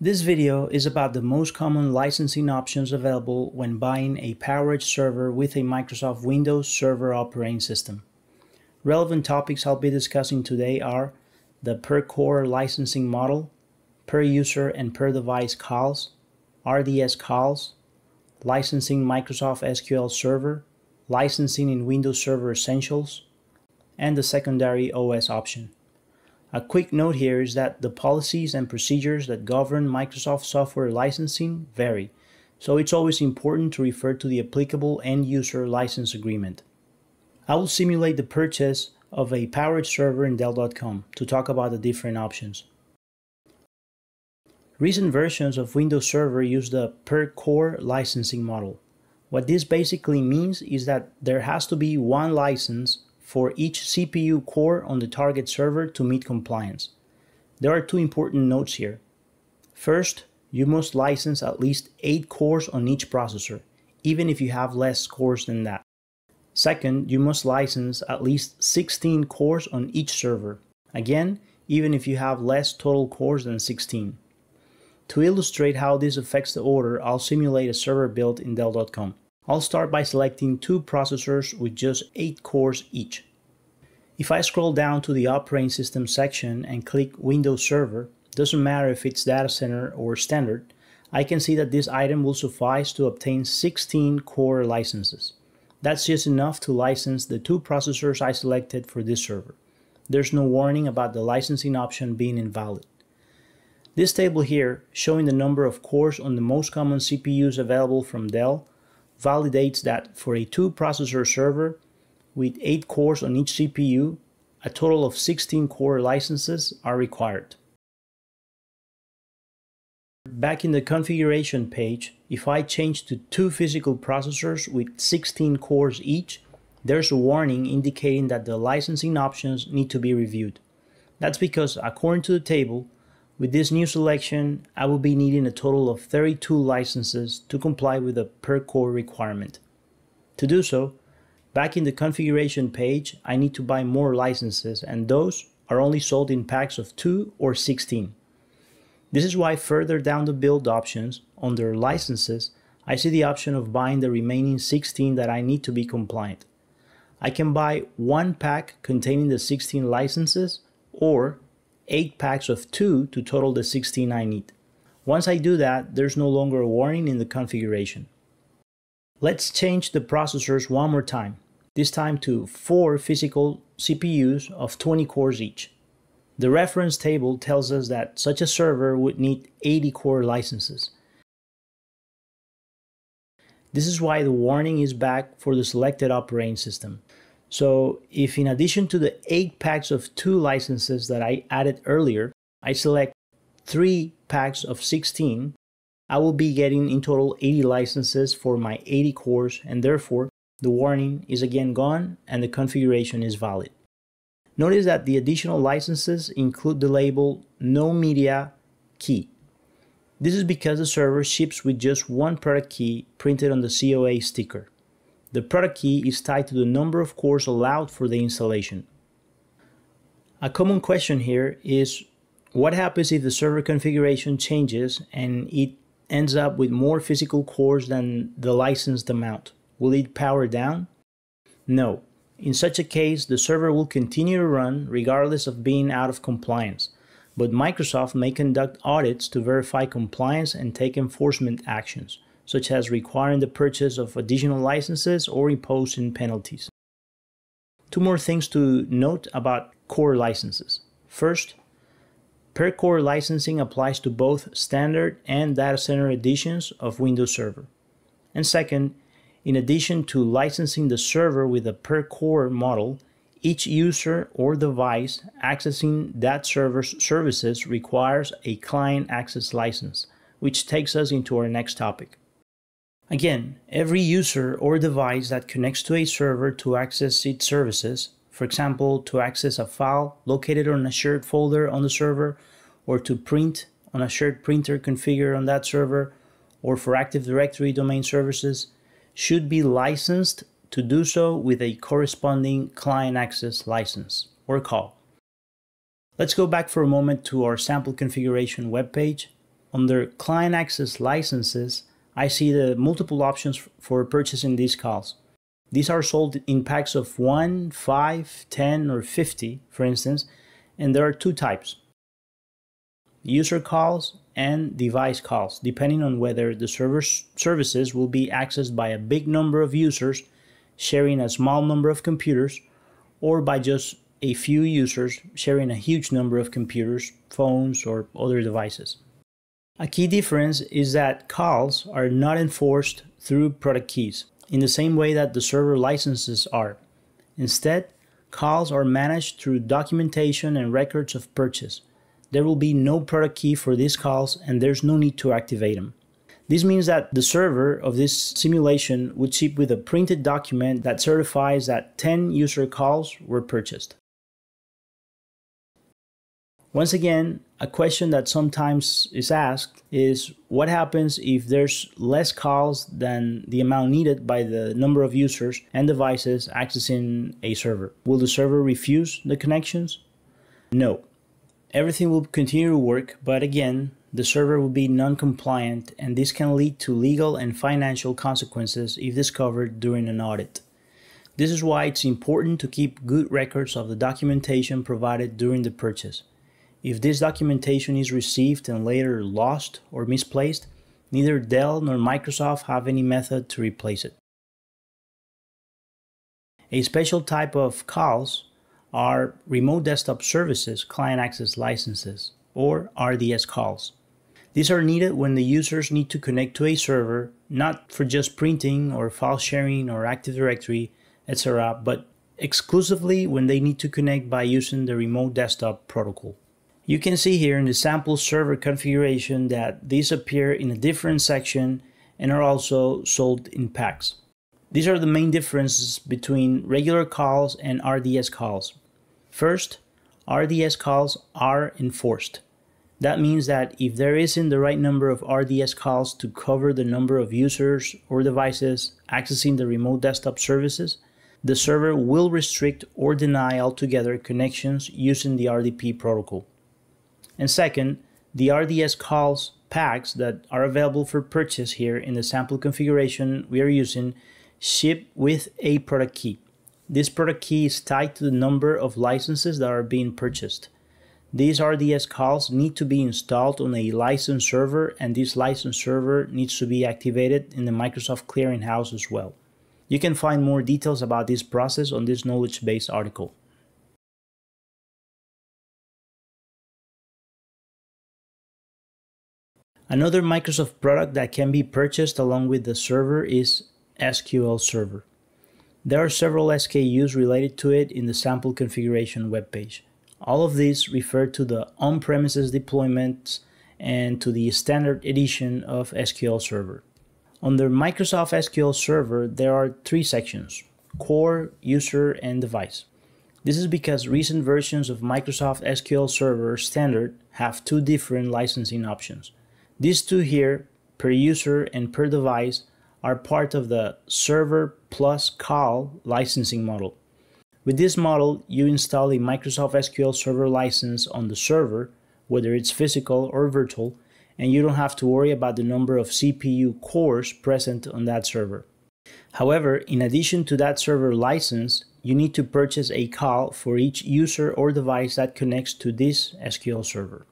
This video is about the most common licensing options available when buying a PowerEdge server with a Microsoft Windows Server operating system. Relevant topics I'll be discussing today are the per-core licensing model, per-user and per-device calls, RDS calls, licensing Microsoft SQL Server, licensing in Windows Server Essentials, and the secondary OS option. A quick note here is that the policies and procedures that govern Microsoft software licensing vary, so it's always important to refer to the applicable end-user license agreement. I will simulate the purchase of a PowerEdge server in Dell.com to talk about the different options. Recent versions of Windows Server use the per-core licensing model. What this basically means is that there has to be one license for each CPU core on the target server to meet compliance. There are two important notes here. First, you must license at least 8 cores on each processor, even if you have less cores than that. Second, you must license at least 16 cores on each server, again, even if you have less total cores than 16. To illustrate how this affects the order, I'll simulate a server built in Dell.com. I'll start by selecting 2 processors with just 8 cores each. If I scroll down to the operating system section and click Windows Server, doesn't matter if it's data center or standard, I can see that this item will suffice to obtain 16 core licenses. That's just enough to license the 2 processors I selected for this server. There's no warning about the licensing option being invalid. This table here, showing the number of cores on the most common CPUs available from Dell, validates that for a 2-processor server with 8 cores on each CPU, a total of 16 core licenses are required. Back in the configuration page, if I change to 2 physical processors with 16 cores each, there's a warning indicating that the licensing options need to be reviewed. That's because, according to the table, with this new selection, I will be needing a total of 32 licenses to comply with the per-core requirement. To do so, back in the configuration page, I need to buy more licenses, and those are only sold in packs of 2 or 16. This is why further down the build options, under licenses, I see the option of buying the remaining 16 that I need to be compliant. I can buy 1 pack containing the 16 licenses, or 8 packs of 2 to total the 16 I need. Once I do that, there's no longer a warning in the configuration. Let's change the processors one more time, this time to 4 physical CPUs of 20 cores each. The reference table tells us that such a server would need 80 core licenses. This is why the warning is back for the selected operating system. So if in addition to the 8 packs of 2 licenses that I added earlier, I select 3 packs of 16, I will be getting in total 80 licenses for my 80 cores, and therefore the warning is again gone and the configuration is valid. Notice that the additional licenses include the label No Media Key. This is because the server ships with just one product key printed on the COA sticker. The product key is tied to the number of cores allowed for the installation. A common question here is, what happens if the server configuration changes and it ends up with more physical cores than the licensed amount? Will it power down? No. In such a case, the server will continue to run regardless of being out of compliance, but Microsoft may conduct audits to verify compliance and take enforcement actions, such as requiring the purchase of additional licenses or imposing penalties. 2 more things to note about core licenses. First, per-core licensing applies to both standard and data center editions of Windows Server. And second, in addition to licensing the server with a per-core model, each user or device accessing that server's services requires a client access license, which takes us into our next topic. Again, every user or device that connects to a server to access its services, for example, to access a file located on a shared folder on the server, or to print on a shared printer configured on that server, or for Active Directory domain services, should be licensed to do so with a corresponding client access license, or call. Let's go back for a moment to our sample configuration webpage. Under client access licenses, I see the multiple options for purchasing these calls. These are sold in packs of 1, 5, 10, or 50, for instance, and there are two types: user calls and device calls, depending on whether the server's services will be accessed by a big number of users sharing a small number of computers, or by just a few users sharing a huge number of computers, phones, or other devices. A key difference is that calls are not enforced through product keys in the same way that the server licenses are. Instead, calls are managed through documentation and records of purchase. There will be no product key for these calls, and there's no need to activate them. This means that the server of this simulation would ship with a printed document that certifies that 10 user calls were purchased. Once again, a question that sometimes is asked is, what happens if there's less calls than the amount needed by the number of users and devices accessing a server? Will the server refuse the connections? No. Everything will continue to work, but again, the server will be non-compliant, and this can lead to legal and financial consequences if discovered during an audit. This is why it's important to keep good records of the documentation provided during the purchase. If this documentation is received and later lost or misplaced, neither Dell nor Microsoft have any method to replace it. A special type of calls are Remote Desktop Services Client Access Licenses, or RDS calls. These are needed when the users need to connect to a server, not for just printing or file sharing or Active Directory, etc., but exclusively when they need to connect by using the Remote Desktop Protocol. You can see here in the sample server configuration that these appear in a different section and are also sold in packs. These are the main differences between regular calls and RDS calls. First, RDS calls are enforced. That means that if there isn't the right number of RDS calls to cover the number of users or devices accessing the remote desktop services, the server will restrict or deny altogether connections using the RDP protocol. And second, the RDS calls packs that are available for purchase here in the sample configuration we are using ship with a product key. This product key is tied to the number of licenses that are being purchased. These RDS calls need to be installed on a licensed server, and this licensed server needs to be activated in the Microsoft Clearinghouse as well. You can find more details about this process on this knowledge base article. Another Microsoft product that can be purchased along with the server is SQL Server. There are several SKUs related to it in the sample configuration webpage. All of these refer to the on-premises deployments and to the standard edition of SQL Server. Under Microsoft SQL Server, there are three sections: Core, User, and Device. This is because recent versions of Microsoft SQL Server Standard have two different licensing options. These two here, per user and per device, are part of the Server plus Call licensing model. With this model, you install a Microsoft SQL Server license on the server, whether it's physical or virtual, and you don't have to worry about the number of CPU cores present on that server. However, in addition to that server license, you need to purchase a call for each user or device that connects to this SQL Server.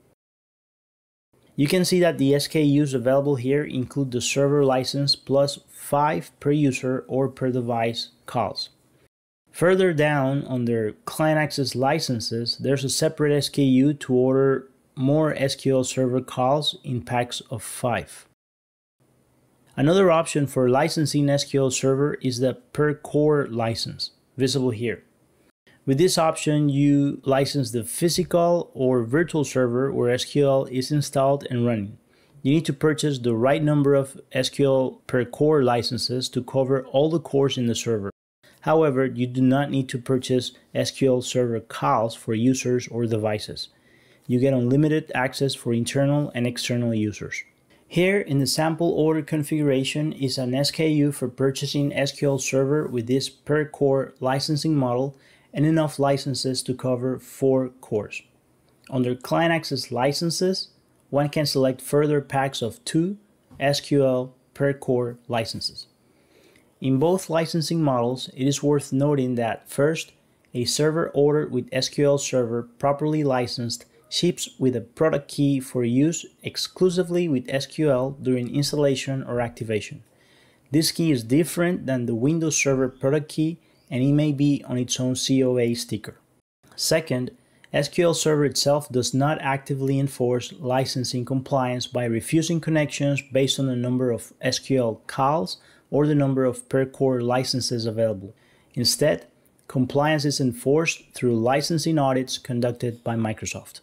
You can see that the SKUs available here include the server license plus 5 per user or per device calls. Further down under Client Access Licenses, there's a separate SKU to order more SQL Server calls in packs of 5. Another option for licensing SQL Server is the per core license, visible here. With this option, you license the physical or virtual server where SQL is installed and running. You need to purchase the right number of SQL per core licenses to cover all the cores in the server. However, you do not need to purchase SQL Server calls for users or devices. You get unlimited access for internal and external users. Here in the sample order configuration is an SKU for purchasing SQL Server with this per core licensing model and enough licenses to cover 4 cores. Under Client Access Licenses, one can select further packs of 2 SQL per core licenses. In both licensing models, it is worth noting that first, a server ordered with SQL Server properly licensed ships with a product key for use exclusively with SQL during installation or activation. This key is different than the Windows Server product key, and it may be on its own COA sticker. Second, SQL Server itself does not actively enforce licensing compliance by refusing connections based on the number of SQL calls or the number of per core licenses available. Instead, compliance is enforced through licensing audits conducted by Microsoft.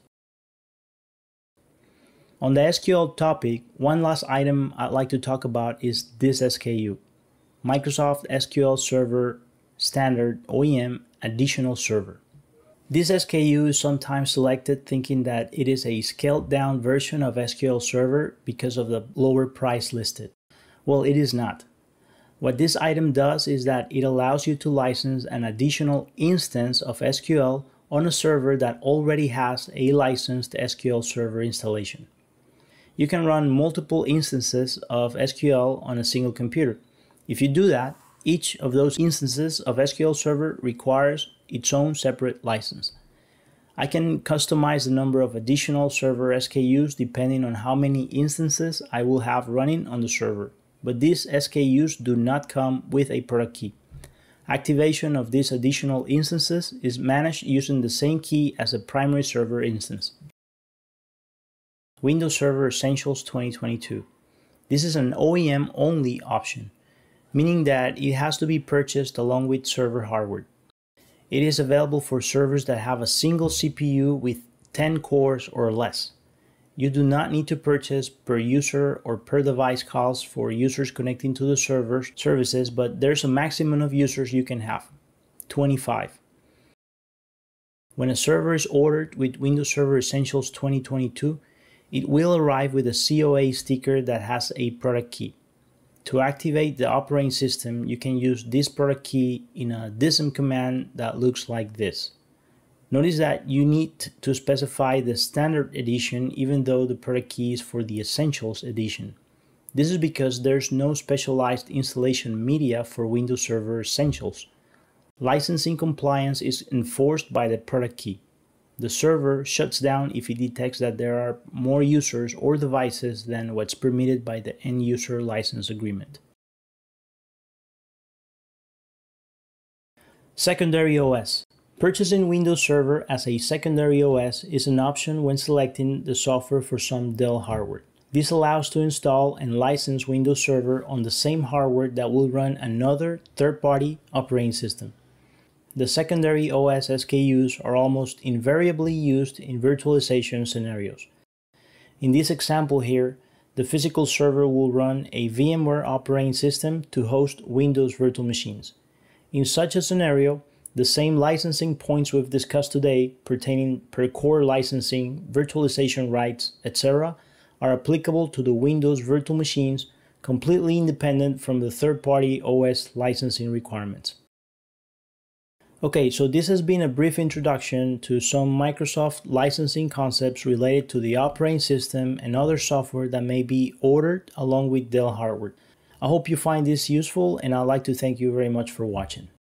On the SQL topic, one last item I'd like to talk about is this SKU, Microsoft SQL Server Standard OEM Additional Server. This SKU is sometimes selected thinking that it is a scaled down version of SQL Server because of the lower price listed. Well, it is not. What this item does is that it allows you to license an additional instance of SQL on a server that already has a licensed SQL Server installation. You can run multiple instances of SQL on a single computer. If you do that, each of those instances of SQL Server requires its own separate license. I can customize the number of additional server SKUs depending on how many instances I will have running on the server, but these SKUs do not come with a product key. Activation of these additional instances is managed using the same key as a primary server instance. Windows Server Essentials 2022. This is an OEM-only option, meaning that it has to be purchased along with server hardware. It is available for servers that have a single CPU with 10 cores or less. You do not need to purchase per user or per device calls for users connecting to the server's services, but there's a maximum of users you can have, 25. When a server is ordered with Windows Server Essentials 2022, it will arrive with a COA sticker that has a product key. To activate the operating system, you can use this product key in a dism command that looks like this. Notice that you need to specify the standard edition even though the product key is for the Essentials edition. This is because there's no specialized installation media for Windows Server Essentials. Licensing compliance is enforced by the product key. The server shuts down if it detects that there are more users or devices than what's permitted by the end user license agreement. Secondary OS. Purchasing Windows Server as a secondary OS is an option when selecting the software for some Dell hardware. This allows to install and license Windows Server on the same hardware that will run another third-party operating system. The secondary OS SKUs are almost invariably used in virtualization scenarios. In this example here, the physical server will run a VMware operating system to host Windows virtual machines. In such a scenario, the same licensing points we've discussed today pertaining per core licensing, virtualization rights, etc. are applicable to the Windows virtual machines, completely independent from the third-party OS licensing requirements. Okay, so this has been a brief introduction to some Microsoft licensing concepts related to the operating system and other software that may be ordered along with Dell hardware. I hope you find this useful, and I'd like to thank you very much for watching.